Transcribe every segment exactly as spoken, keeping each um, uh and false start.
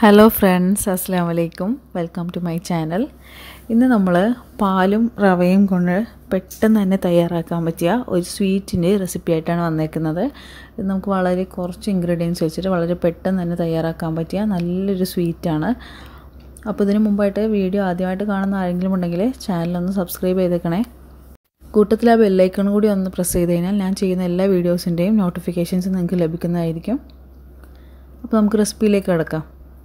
Hello friends, അസ്സലാമു അലൈക്കും. Welcome to my channel. ഇന്ന് നമ്മൾ പാലും റവയും കൊണ്ട് പെട്ടെന്ന് തന്നെ തയ്യാറാക്കാൻ പറ്റിയ ഒരു സ്വീറ്റിൻ്റെ റെസിപ്പി ആയിട്ടാണ് വന്നേക്കുന്നത്. ഇത് നമുക്ക് വളരെ കുറച്ച് ഇൻഗ്രീഡിയൻസ് വെച്ചിട്ട് വളരെ പെട്ടെന്ന് തന്നെ തയ്യാറാക്കാൻ പറ്റിയ നല്ലൊരു സ്വീറ്റാണ്. അപ്പോൾ ഇതിന് മുമ്പായിട്ട് വീഡിയോ ആദ്യമായിട്ട് കാണുന്ന ആരെങ്കിലും ഉണ്ടെങ്കിൽ ചാനലൊന്ന് സബ്സ്ക്രൈബ് ചെയ്തേക്കണേ. കൂട്ടത്തിൽ ആ ബെല്ലൈക്കൺ കൂടി ഒന്ന് പ്രസ് ചെയ്ത് കഴിഞ്ഞാൽ ഞാൻ ചെയ്യുന്ന എല്ലാ വീഡിയോസിൻ്റെയും നോട്ടിഫിക്കേഷൻസ് നിങ്ങൾക്ക് ലഭിക്കുന്നതായിരിക്കും. അപ്പോൾ നമുക്ക് റെസിപ്പിയിലേക്ക് കിടക്കാം.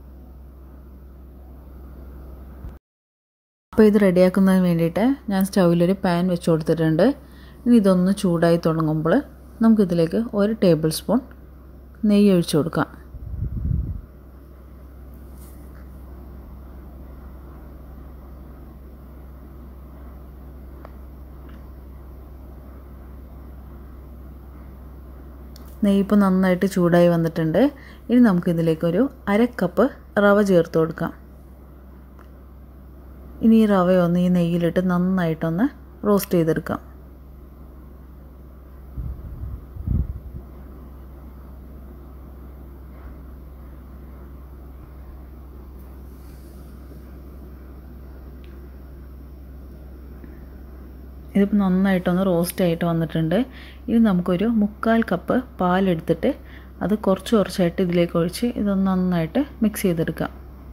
അപ്പോൾ ഇത് റെഡിയാക്കുന്നതിന് വേണ്ടിയിട്ട് ഞാൻ സ്റ്റൗവിലൊരു പാൻ വെച്ച് കൊടുത്തിട്ടുണ്ട്. ഇനി ഇതൊന്ന് ചൂടായി തുടങ്ങുമ്പോൾ നമുക്കിതിലേക്ക് ഒരു ടേബിൾ സ്പൂൺ നെയ്യ് ഒഴിച്ചു കൊടുക്കാം. നെയ്യ് ഇപ്പോൾ നന്നായിട്ട് ചൂടായി വന്നിട്ടുണ്ട്. ഇനി നമുക്കിതിലേക്കൊരു അര കപ്പ് റവ ചേർത്ത് കൊടുക്കാം. ഇനി ഈ റവയൊന്ന് ഈ നെയ്യിലിട്ട് നന്നായിട്ടൊന്ന് റോസ്റ്റ് ചെയ്തെടുക്കാം. ഇതിപ്പോൾ നന്നായിട്ടൊന്ന് റോസ്റ്റ് ആയിട്ട് വന്നിട്ടുണ്ട്. ഇനി നമുക്കൊരു മുക്കാൽ കപ്പ് പാലെടുത്തിട്ട് അത് കുറച്ച് കുറച്ചായിട്ട് ഇതിലേക്ക് ഒഴിച്ച് ഇതൊന്ന് നന്നായിട്ട് മിക്സ് ചെയ്തെടുക്കാം.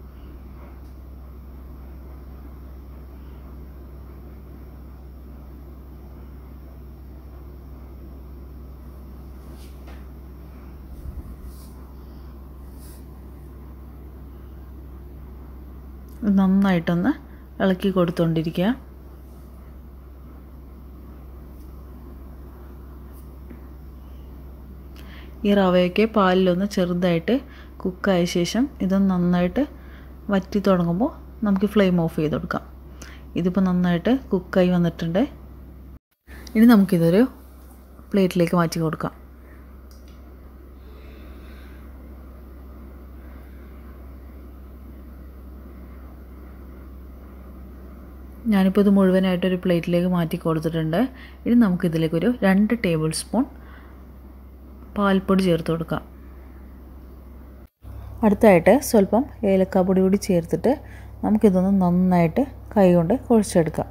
നന്നായിട്ടൊന്ന് ഇളക്കി കൊടുത്തുകൊണ്ടിരിക്കുക. ഈ റവയൊക്കെ പാലിലൊന്ന് ചെറുതായിട്ട് കുക്കായ ശേഷം ഇതൊന്ന് നന്നായിട്ട് വറ്റി തുടങ്ങുമ്പോൾ നമുക്ക് ഫ്ലെയിം ഓഫ് ചെയ്ത് കൊടുക്കാം. ഇതിപ്പോൾ നന്നായിട്ട് കുക്കായി വന്നിട്ടുണ്ട്. ഇനി നമുക്കിതൊരു പ്ലേറ്റിലേക്ക് മാറ്റി കൊടുക്കാം. ഞാനിപ്പോൾ ഇത് മുഴുവനായിട്ടൊരു പ്ലേറ്റിലേക്ക് മാറ്റി കൊടുത്തിട്ടുണ്ട്. ഇനി നമുക്കിതിലേക്കൊരു രണ്ട് ടേബിൾ സ്പൂൺ പാൽപ്പൊടി ചേർത്ത് കൊടുക്കാം. അടുത്തായിട്ട് സ്വല്പം ഏലക്കാപ്പൊടി കൂടി ചേർത്തിട്ട് നമുക്കിതൊന്ന് നന്നായിട്ട് കൈകൊണ്ട് കുഴച്ചെടുക്കാം.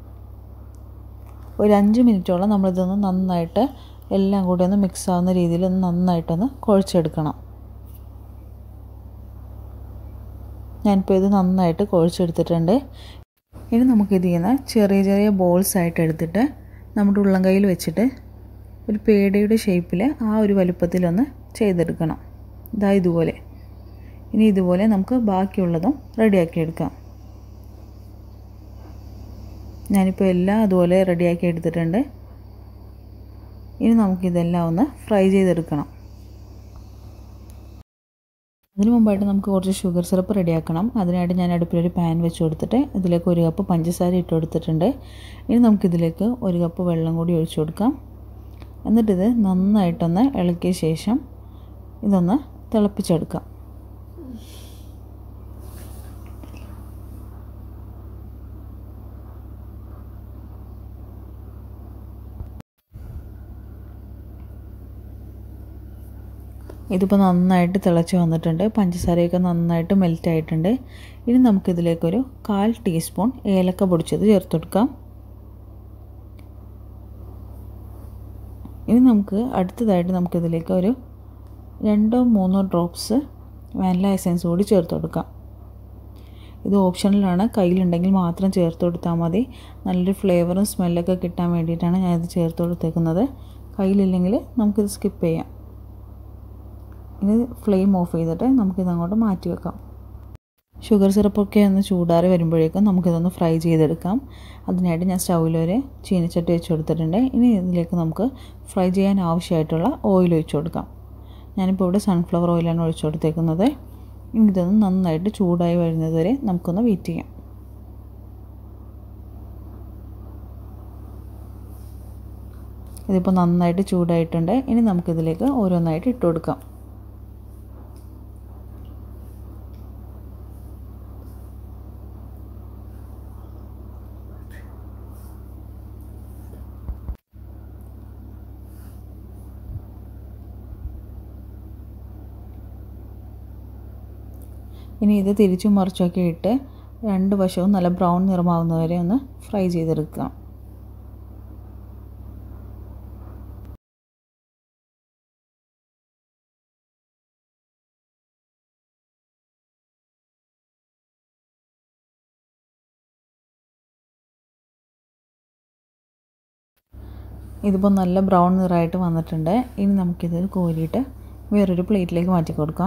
ഒരു അഞ്ച് മിനിറ്റോളം നമ്മളിതൊന്ന് നന്നായിട്ട് എല്ലാം കൂടി ഒന്ന് മിക്സ് ആവുന്ന രീതിയിൽ ഒന്ന് നന്നായിട്ടൊന്ന് കുഴച്ചെടുക്കണം. ഞാനിപ്പോൾ ഇത് നന്നായിട്ട് കുഴച്ചെടുത്തിട്ടുണ്ട്. ഇനി നമുക്കിത് ചെയ്യുന്ന ചെറിയ ചെറിയ ബോൾസ് ആയിട്ട് എടുത്തിട്ട് നമ്മുടെ ഉള്ളം കയ്യിൽ വെച്ചിട്ട് ഒരു പേടയുടെ ഷേപ്പിൽ ആ ഒരു വലുപ്പത്തിലൊന്ന് ചെയ്തെടുക്കണം. ഇതാ ഇതുപോലെ. ഇനി ഇതുപോലെ നമുക്ക് ബാക്കിയുള്ളതും റെഡിയാക്കി എടുക്കാം. ഞാനിപ്പോൾ എല്ലാം അതുപോലെ റെഡിയാക്കി എടുത്തിട്ടുണ്ട്. ഇനി നമുക്കിതെല്ലാം ഒന്ന് ഫ്രൈ ചെയ്തെടുക്കണം. അതിന് മുമ്പായിട്ട് നമുക്ക് കുറച്ച് ഷുഗർ സിറപ്പ് റെഡിയാക്കണം. അതിനായിട്ട് ഞാൻ അടുപ്പിലൊരു പാൻ വെച്ച് കൊടുത്തിട്ട് ഇതിലേക്ക് ഒരു കപ്പ് പഞ്ചസാര ഇട്ട് കൊടുത്തിട്ടുണ്ട്. ഇനി നമുക്കിതിലേക്ക് ഒരു കപ്പ് വെള്ളം കൂടി ഒഴിച്ചു കൊടുക്കാം. എന്നിട്ടിത് നന്നായിട്ടൊന്ന് ഇളക്കിയ ശേഷം ഇതൊന്ന് തിളപ്പിച്ചെടുക്കാം. ഇതിപ്പോൾ നന്നായിട്ട് തിളച്ച് വന്നിട്ടുണ്ട്. പഞ്ചസാരയൊക്കെ നന്നായിട്ട് മെൽറ്റ് ആയിട്ടുണ്ട്. ഇനി നമുക്കിതിലേക്കൊരു കാൽ ടീസ്പൂൺ ഏലക്ക പൊടിച്ചത് ചേർത്ത് കൊടുക്കാം. ഇനി നമുക്ക് അടുത്തതായിട്ട് നമുക്കിതിലേക്ക് ഒരു രണ്ടോ മൂന്നോ ഡ്രോപ്സ് വാനില എസൻസ് കൂടി ചേർത്ത് കൊടുക്കാം. ഇത് ഓപ്ഷണലാണ്. കയ്യിലുണ്ടെങ്കിൽ മാത്രം ചേർത്ത് കൊടുത്താൽ മതി. നല്ലൊരു ഫ്ലേവറും സ്മെല്ലൊക്കെ കിട്ടാൻ വേണ്ടിയിട്ടാണ് ഞാനിത് ചേർത്ത് കൊടുത്തേക്കുന്നത്. കയ്യിലില്ലെങ്കിൽ നമുക്കിത് സ്കിപ്പ് ചെയ്യാം. ഇനി ഫ്ലെയിം ഓഫ് ചെയ്തിട്ട് നമുക്കിത് അങ്ങോട്ട് മാറ്റി വെക്കാം. ഷുഗർ സിറപ്പൊക്കെ ഒന്ന് ചൂടാറി വരുമ്പോഴേക്കും നമുക്കിതൊന്ന് ഫ്രൈ ചെയ്തെടുക്കാം. അതിനായിട്ട് ഞാൻ സ്റ്റൗവിലൊരു ചീനച്ചട്ടി വെച്ച് കൊടുത്തിട്ടുണ്ട്. ഇനി ഇതിലേക്ക് നമുക്ക് ഫ്രൈ ചെയ്യാൻ ആവശ്യമായിട്ടുള്ള ഓയിൽ ഒഴിച്ച് കൊടുക്കാം. ഞാനിപ്പോൾ ഇവിടെ സൺഫ്ലവർ ഓയിലാണ് ഒഴിച്ച് കൊടുത്തേക്കുന്നത്. ഇനി ഇതൊന്ന് നന്നായിട്ട് ചൂടായി വരുന്നത് വരെ നമുക്കൊന്ന് വെയിറ്റ് ചെയ്യാം. ഇതിപ്പോൾ നന്നായിട്ട് ചൂടായിട്ടുണ്ട്. ഇനി നമുക്കിതിലേക്ക് ഓരോന്നായിട്ട് ഇട്ട് കൊടുക്കാം. ഇനി ഇത് തിരിച്ചും മറിച്ചൊക്കെ ഇട്ട് രണ്ട് വശവും നല്ല ബ്രൗൺ നിറമാവുന്നവരെ ഒന്ന് ഫ്രൈ ചെയ്തെടുക്കാം. ഇതിപ്പോൾ നല്ല ബ്രൗൺ നിറമായിട്ട് വന്നിട്ടുണ്ട്. ഇനി നമുക്കിത് കോരിയിട്ട് വേറൊരു പ്ലേറ്റിലേക്ക് മാറ്റി കൊടുക്കാം.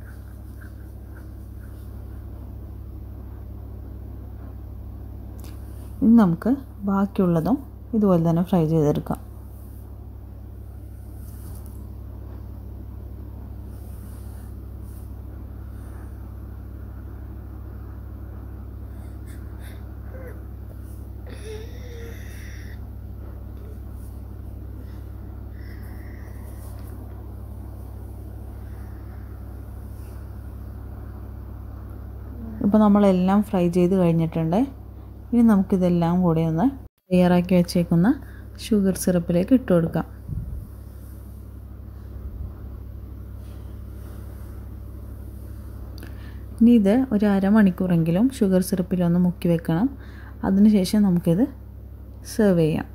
ഇനി നമുക്ക് ബാക്കിയുള്ളതും ഇതുപോലെ തന്നെ ഫ്രൈ ചെയ്തെടുക്കാം. ഇപ്പോൾ നമ്മളെല്ലാം ഫ്രൈ ചെയ്ത് കഴിഞ്ഞിട്ടുണ്ട്. ഇനി നമുക്കിതെല്ലാം കൂടി ഒന്ന് തയ്യാറാക്കി വെച്ചേക്കുന്ന ഷുഗർ സിറപ്പിലേക്ക് ഇട്ട് കൊടുക്കാം. ഇനി ഇത് ഒരു അരമണിക്കൂറെങ്കിലും ഷുഗർ സിറപ്പിലൊന്ന് മുക്കി വെക്കണം. അതിനുശേഷം നമുക്കിത് സെർവ് ചെയ്യാം.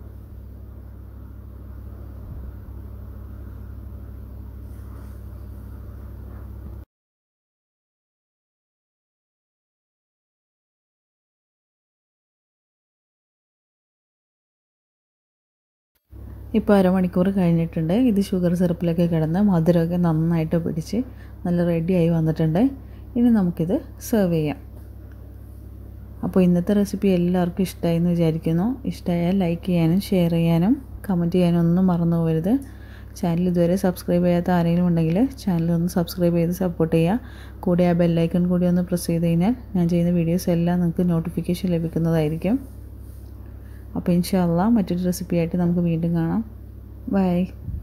ഇപ്പോൾ അരമണിക്കൂർ കഴിഞ്ഞിട്ടുണ്ട്. ഇത് ഷുഗർ സിറപ്പിലൊക്കെ കിടന്ന് മധുരമൊക്കെ നന്നായിട്ട് പിടിച്ച് നല്ല റെഡിയായി വന്നിട്ടുണ്ട്. ഇനി നമുക്കിത് സെർവ് ചെയ്യാം. അപ്പോൾ ഇന്നത്തെ റെസിപ്പി എല്ലാവർക്കും ഇഷ്ടമായി എന്ന് വിചാരിക്കുന്നു. ഇഷ്ടമായാൽ ലൈക്ക് ചെയ്യാനും ഷെയർ ചെയ്യാനും കമൻറ്റ് ചെയ്യാനും ഒന്നും മറന്നു പോകരുത്. ചാനൽ ഇതുവരെ സബ്സ്ക്രൈബ് ചെയ്യാത്ത ആരെങ്കിലും ഉണ്ടെങ്കിൽ ചാനലൊന്ന് സബ്സ്ക്രൈബ് ചെയ്ത് സപ്പോർട്ട് ചെയ്യുക. കൂടെ ആ ബെല്ലൈക്കൺ കൂടി ഒന്ന് പ്രസ് ചെയ്ത് കഴിഞ്ഞാൽ ഞാൻ ചെയ്യുന്ന വീഡിയോസ് എല്ലാം നിങ്ങൾക്ക് നോട്ടിഫിക്കേഷൻ ലഭിക്കുന്നതായിരിക്കും. അപ്പോൾ ഇൻഷാ അല്ലാഹ് മറ്റൊരു റെസിപ്പിയായിട്ട് നമുക്ക് വീണ്ടും കാണാം. ബൈ.